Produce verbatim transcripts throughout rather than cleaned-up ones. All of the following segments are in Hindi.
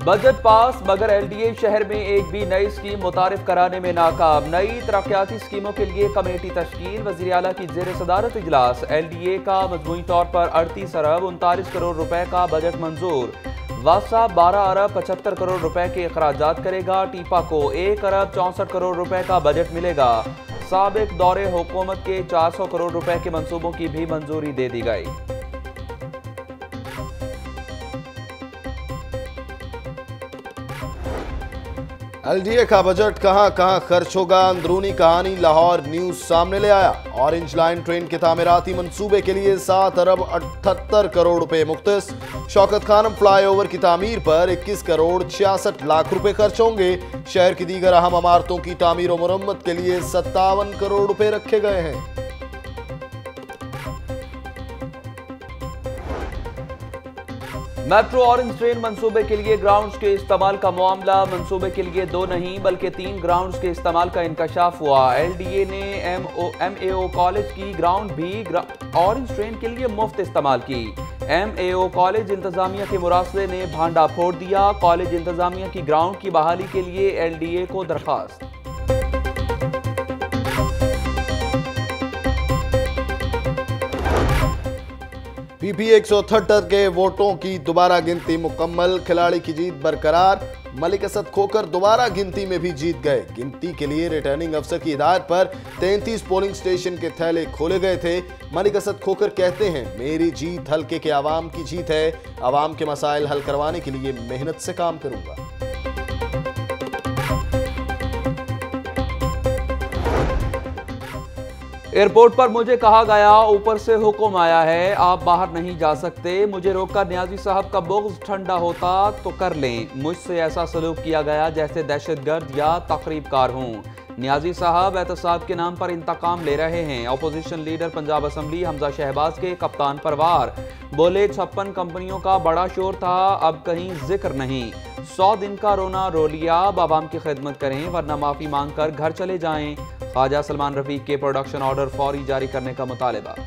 बजट पास मगर एलडीए शहर में एक भी नई स्कीम मुतारिफ कराने में नाकाम। नई तरक्याती स्कीमों के लिए कमेटी तश्कील। वज़ीर आला की ज़ेर सदारत इजलास। एलडीए का मजमूई तौर पर अड़तीस अरब उनतालीस करोड़ रुपए का बजट मंजूर। वासा बारह अरब पचहत्तर करोड़ रुपए के अखराजात करेगा। टीपा को एक अरब चौंसठ करोड़ रुपए का बजट मिलेगा। साबिक दौरे हुकूमत के चार सौ करोड़ रुपए के मंसूबों की भी मंजूरी दे दी गई। एलडीए का बजट कहां कहां खर्च होगा, अंदरूनी कहानी लाहौर न्यूज सामने ले आया। ऑरेंज लाइन ट्रेन के तामीराती मंसूबे के लिए सात अरब अठहत्तर करोड़ रुपए मुख्तस। शौकत खानम फ्लाईओवर की तामीर पर इक्कीस करोड़ छियासठ लाख रुपए खर्च होंगे। शहर की दीगर अहम इमारतों की तामीर और मुरम्मत के लिए सत्तावन करोड़ रुपए रखे गए हैं। मेट्रो ऑरेंज ट्रेन मंसूबे के लिए ग्राउंड्स के इस्तेमाल का मामला। मंसूबे के लिए दो नहीं बल्कि तीन ग्राउंड्स के इस्तेमाल का इंकशाफ हुआ। एलडीए ने एमओ एमएओ कॉलेज की ग्राउंड भी ऑरेंज ट्रेन के लिए मुफ्त इस्तेमाल की। एमएओ कॉलेज इंतजामिया के मुरासले ने भांडा फोड़ दिया। कॉलेज इंतजामिया की ग्राउंड की बहाली के लिए एलडीए को दरखास्त। पीपी एक सौ अठहत्तर के वोटों की दोबारा गिनती मुकम्मल। खिलाड़ी की जीत बरकरार। मलिक असद खोकर दोबारा गिनती में भी जीत गए। गिनती के लिए रिटर्निंग अफसर की हिदायत पर तैंतीस पोलिंग स्टेशन के थैले खोले गए थे। मलिक असद खोकर कहते हैं, मेरी जीत हल्के के आवाम की जीत है। आवाम के मसाइल हल करवाने के लिए मेहनत से काम करूंगा। एयरपोर्ट पर मुझे कहा गया ऊपर से हुक्म आया है, आप बाहर नहीं जा सकते। मुझे रोककर न्याजी साहब का बुग़्ज़ ठंडा होता तो कर लें। मुझसे ऐसा सलूक किया गया जैसे दहशतगर्द या तकरीबकार हूँ। न्याजी साहब एहतसाब के नाम पर इंतकाम ले रहे हैं। Opposition leader Punjab assembly Hamza Shahbaz के कप्तान पर वार। बोले छप्पन कंपनियों का बड़ा शोर था, अब कहीं जिक्र नहीं। सौ दिन का रोना रो लिया, अब आवाम की खिदमत करें वरना माफी मांग कर घर चले जाएं। ख्वाजा सलमान रफीक के प्रोडक्शन ऑर्डर फौरी जारी करने का मुतालबा।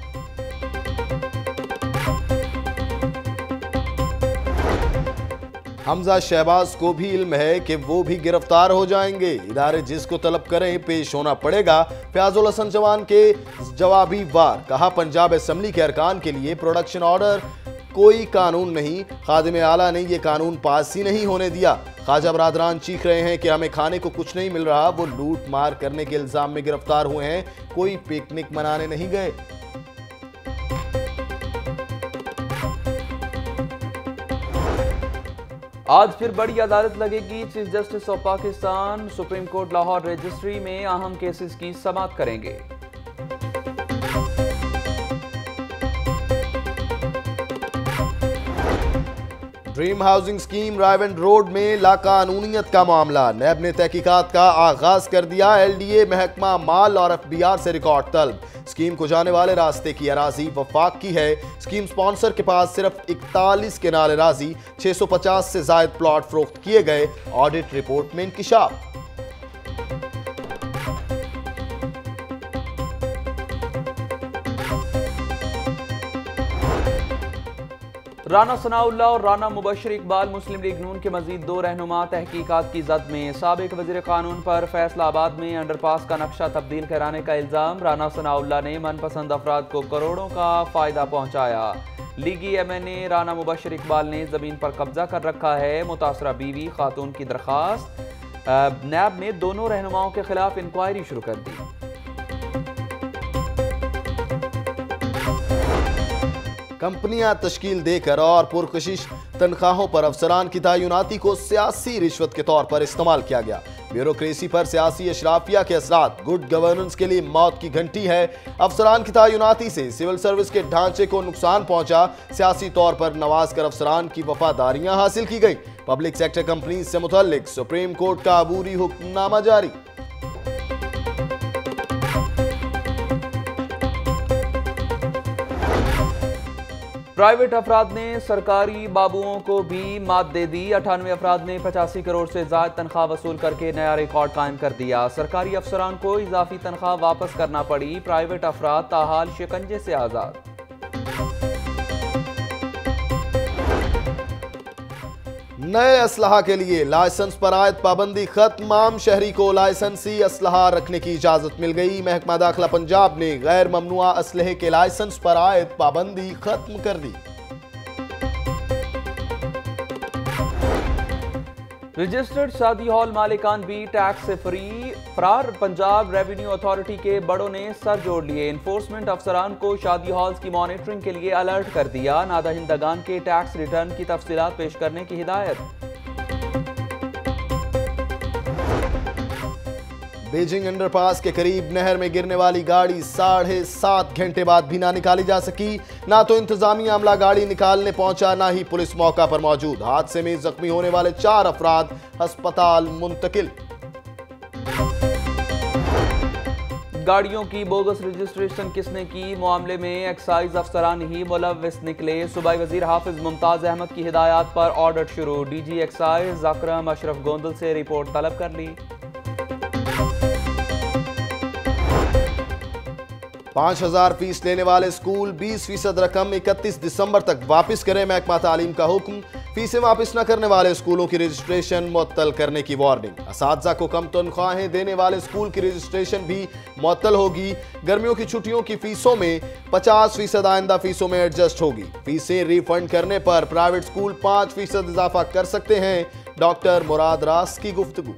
हमजा शहबाज को भी इल्म है कि वो भी गिरफ्तार हो जाएंगे। इदारे जिसको तलब करें पेश होना पड़ेगा। फयाजुल हसन जवान के जवाबी वार। कहा, पंजाब असम्बली के अरकान के लिए प्रोडक्शन ऑर्डर कोई कानून नहीं। खादिम आला ने यह कानून पास ही नहीं होने दिया। ख्वाजा बरादरान चीख रहे हैं कि हमें खाने को कुछ नहीं मिल रहा। वो लूट मार करने के इल्जाम में गिरफ्तार हुए हैं, कोई पिकनिक मनाने नहीं गए। आज फिर बड़ी अदालत लगेगी। Chief justice of Pakistan supreme court Lahore registry में अहम केसेस की समाअत करेंगे। Dream housing scheme Raiwind road में लाकानूनियत का मामला। नैब ने तहकीकात का आगाज कर दिया। एलडीए, महकमा माल और एफबीआर से रिकॉर्ड तलब। स्कीम को जाने वाले रास्ते की अराजी वफाक की है। स्कीम स्पॉन्सर के पास सिर्फ इकतालीस केनाल अराजी, छह सौ पचास से जायद प्लॉट फरोख्त किए गए। ऑडिट रिपोर्ट में इंकिशाफ। राना सनाउल्लाह और राना मुबशर इकबाल मुस्लिम लीग नून के मजीद दो रहनुमा तहकीकात की जद में। साबिक वज़ीर कानून पर फैसलाबाद में अंडरपास का नक्शा तब्दील कराने का इल्ज़ाम। राना सनाउल्लाह ने मनपसंद अफराद को करोड़ों का फ़ायदा पहुँचाया। लीगी M N A Rana Mubashir Iqbal ने ज़मीन पर कब्जा कर रखा है। मुतासरा बीवी खातून की दरख्वास्त। नैब ने दोनों रहनुमाओं के खिलाफ इंक्वायरी शुरू कर दी। कंपनियां तश्कील देकर और पुरकशिश तनख्वाहों पर अफसरान की तयनाती को सियासी रिश्वत के तौर पर इस्तेमाल किया गया। ब्यूरोक्रेसी पर सियासी अशराफिया के असरात गुड गवर्नेंस के लिए मौत की घंटी है। अफसरान की तयनाती से सिविल सर्विस के ढांचे को नुकसान पहुंचा। सियासी तौर पर नवाज कर अफसरान की वफादारियां हासिल की गई। पब्लिक सेक्टर कंपनी से मुतल्लिक सुप्रीम कोर्ट का अबूरी हुक्मनामा जारी। प्राइवेट अफराद ने सरकारी बाबुओं को भी मात दे दी। अठानवे अफराद ने पचासी करोड़ से ज्यादा तनख्वाह वसूल करके नया रिकॉर्ड कायम कर दिया। सरकारी अफसरान को इजाफी तनख्वाह वापस करना पड़ी। प्राइवेट अफराद ताहाल शिकंजे से आजाद। नए असलहा के लिए लाइसेंस पर आयद पाबंदी खत्म। आम शहरी को लाइसेंसी असलहा रखने की इजाजत मिल गई। महकमा दाखिला पंजाब ने गैर ममनुआ असलहे के लाइसेंस पर आयद पाबंदी खत्म कर दी। रजिस्टर्ड शादी हॉल मालिकान भी टैक्स से फ्री। फरार पंजाब रेवेन्यू अथॉरिटी के बड़ों ने सर जोड़ लिए। इन्फोर्समेंट अफसरान को शादी हॉल्स की मॉनिटरिंग के लिए अलर्ट कर दिया। नादहिंदगान के टैक्स रिटर्न की तफसीलात पेश करने की हिदायत। बीजिंग अंडरपास के करीब नहर में गिरने वाली गाड़ी साढ़े सात घंटे बाद भी ना निकाली जा सकी। ना तो इंतजामी अमला गाड़ी निकालने पहुंचा, ना ही पुलिस मौका पर मौजूद। हादसे में जख्मी होने वाले चार अफराद अस्पताल मुंतकिल। गाड़ियों की बोगस रजिस्ट्रेशन किसने की, मामले में एक्साइज अफसरान ही मुलव्विस निकले। सूबाई वजीर हाफिज मुमताज अहमद की हिदायत पर ऑडिट शुरू। डीजी एक्साइज अकरम अशरफ गोंदल से रिपोर्ट तलब कर ली। पांच हजार फीस लेने वाले स्कूल बीस फीसद रकम इकतीस दिसंबर तक वापस करें, महकमा तालीम का हुक्म। फीसें वापस न करने वाले स्कूलों की रजिस्ट्रेशन मुअत्तल करने की वार्निंग। असातिज़ा को कम तनख्वाहें देने वाले स्कूल की रजिस्ट्रेशन भी मुअत्तल होगी। गर्मियों की छुट्टियों की फीसों में पचास फीसद आइंदा फीसों में एडजस्ट होगी। फीसें रिफंड करने पर प्राइवेट स्कूल पांच फीसद इजाफा कर सकते हैं। डॉक्टर मुराद रास की गुफ्तगू।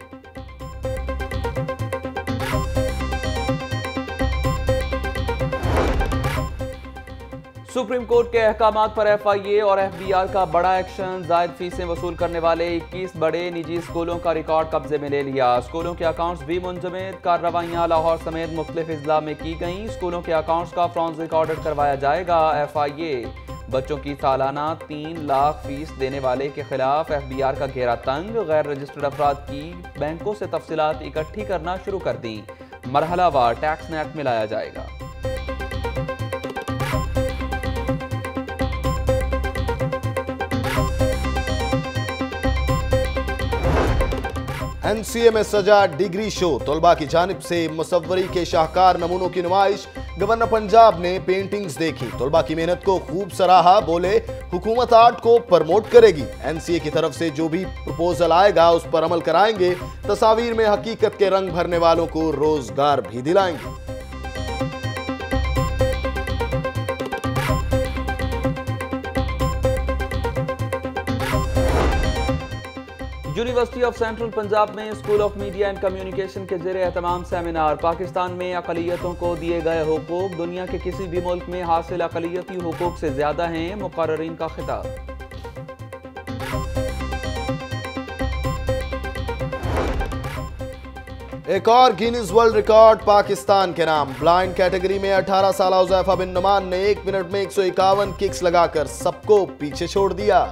सुप्रीम कोर्ट के अहकामात पर एफ आई ए और एफ बी आर का बड़ा एक्शन। जायद फीसें वसूल करने वाले इक्कीस बड़े निजी स्कूलों का रिकॉर्ड कब्जे में ले लिया। स्कूलों के अकाउंट्स भी मुंजमद। कार्रवाइयाँ लाहौर समेत मुख्तलिफ अजला में की गईं। स्कूलों के अकाउंट्स का फॉरेंसिक ऑडिट करवाया जाएगा। एफ आई ए बच्चों की सालाना तीन लाख फीस देने वाले के खिलाफ एफ बी आर का घेरा तंग। गैर रजिस्टर्ड अफराद की बैंकों से तफसीलात इकट्ठी करना शुरू कर दी। मरहलावार टैक्स नेट में लाया जाएगा। एन सी ए में सजा डिग्री शो। तलबा की जानिब से मुसव्वरी के शाहकार नमूनों की नुमाइश। गवर्नर पंजाब ने पेंटिंग्स देखी, तलबा की मेहनत को खूब सराहा। बोले हुकूमत आर्ट को प्रमोट करेगी। एन सी ए की तरफ से जो भी प्रपोजल आएगा उस पर अमल कराएंगे। तस्वीर में हकीकत के रंग भरने वालों को रोजगार भी दिलाएंगे। यूनिवर्सिटी ऑफ सेंट्रल पंजाब में school of media and communication के ज़ेरे एहतमाम सेमिनार। पाकिस्तान में अक़लियतों को दिए गए हुकूक दुनिया के किसी भी मुल्क में हासिल अक़लियती हुकूक से ज्यादा हैं, मुक़र्ररीन का खिताब। एक और गिनीज वर्ल्ड रिकॉर्ड पाकिस्तान के नाम। ब्लाइंड कैटेगरी में अठारह साल हुज़ैफा बिन नुमान ने एक मिनट में एक सौ इक्यावन किक्स लगाकर सबको पीछे छोड़ दिया।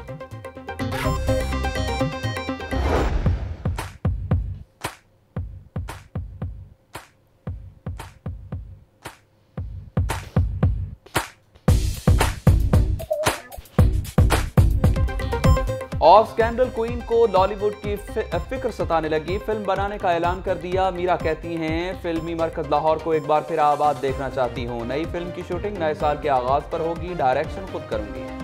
ऑफ स्कैंडल क्वीन को लॉलीवुड की फिक्र सताने लगी। फिल्म बनाने का ऐलान कर दिया। मीरा कहती हैं फिल्मी मरकज लाहौर को एक बार फिर आबाद देखना चाहती हूँ। नई फिल्म की शूटिंग नए साल के आगाज पर होगी। डायरेक्शन खुद करूंगी।